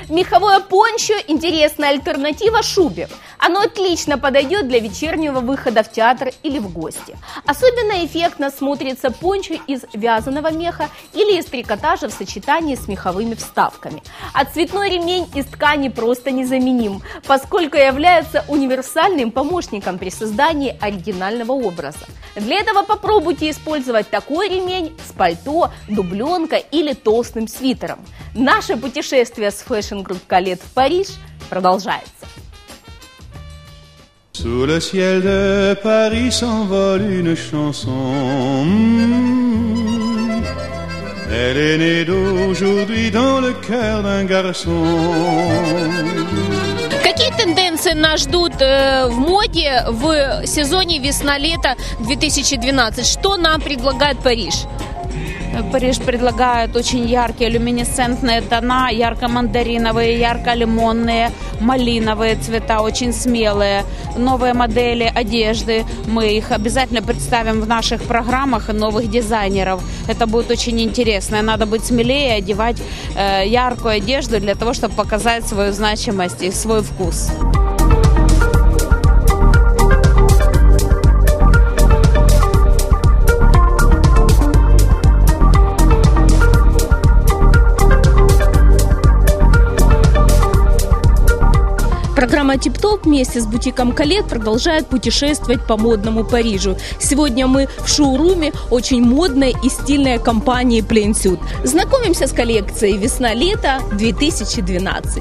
Меховое пончо – интересная альтернатива шубе. Оно отлично подойдет для вечернего выхода в театр или в гости. Особенно эффектно смотрится пончо из вязаного меха или из трикотажа в сочетании с меховыми вставками. А цветной ремень из ткани просто незаменим, поскольку является универсальным помощником при создании оригинального образа. Для этого попробуйте использовать такой ремень с пальто, дубленкой или толстым свитером. Наше путешествие с Fashion Group Khaled в Париж продолжается. Sous le ciel de Paris s'envole une chanson. Elle est née d'aujourd'hui dans le cœur d'un garçon. Какие тенденции нас ждут в моде в сезоне весна-лето 2012? Что нам предлагает Париж? Париж предлагает очень яркие люминесцентные тона, ярко-мандариновые, ярко-лимонные, малиновые цвета, очень смелые. Новые модели одежды, мы их обязательно представим в наших программах, новых дизайнеров. Это будет очень интересно. Надо быть смелее, одевать яркую одежду для того, чтобы показать свою значимость и свой вкус. Программа «Тип-топ» вместе с бутиком Khaled продолжает путешествовать по модному Парижу. Сегодня мы в шоуруме очень модной и стильной компании Plain Suit. Знакомимся с коллекцией «Весна-лето 2012».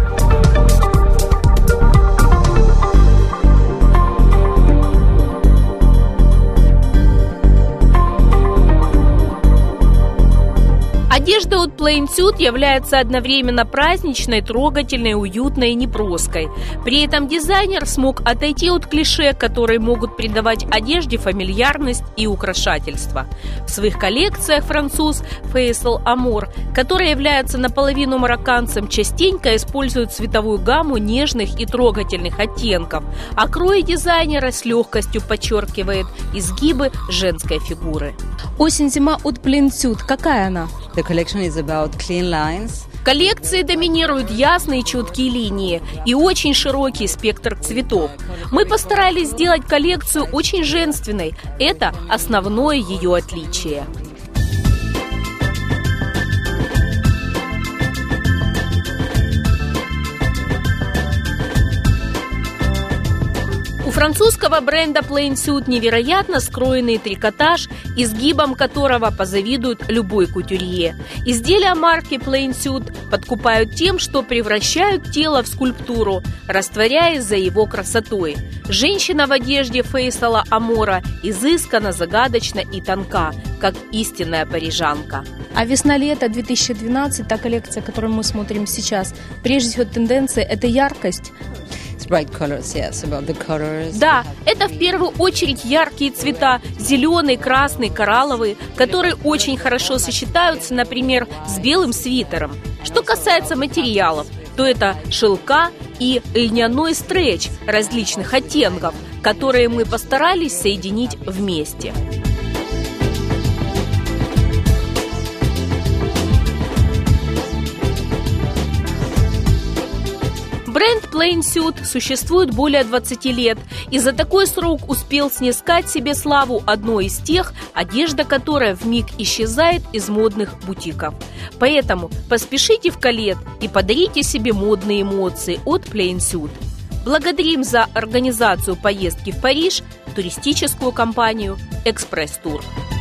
Одежда от Plain Suit является одновременно праздничной, трогательной, уютной и неброской. При этом дизайнер смог отойти от клише, которые могут придавать одежде фамильярность и украшательство. В своих коллекциях француз Фейсал Амор, который является наполовину марокканцем, частенько использует цветовую гамму нежных и трогательных оттенков, а крой дизайнера с легкостью подчеркивает изгибы женской фигуры. Осень-зима от Plain Suit, какая она? The collection is about clean lines. В коллекции доминируют ясные четкие линии и очень широкий спектр цветов. Мы постарались сделать коллекцию очень женственной. Это основное ее отличие. У французского бренда Plain Suit невероятно скроенный трикотаж, изгибом которого позавидует любой кутюрье. Изделия марки Plain Suit подкупают тем, что превращают тело в скульптуру, растворяясь за его красотой. Женщина в одежде Фейсала Амора изысканно, загадочна и тонка, как истинная парижанка. А весна-лето 2012, та коллекция, которую мы смотрим сейчас, прежде всего тенденция – это яркость. Bright colors, yes, about the colors. Да, это в первую очередь яркие цвета, зеленый, красный, коралловый, которые очень хорошо сочетаются, например, с белым свитером. Что касается материалов, то это шелка и льняной стретч различных оттенков, которые мы постарались соединить вместе. Бренд Plain Suit существует более 20 лет и за такой срок успел снискать себе славу одной из тех, одежда которая вмиг исчезает из модных бутиков. Поэтому поспешите в Khaled и подарите себе модные эмоции от Plain Suit. Благодарим за организацию поездки в Париж туристическую компанию «Экспресс-тур».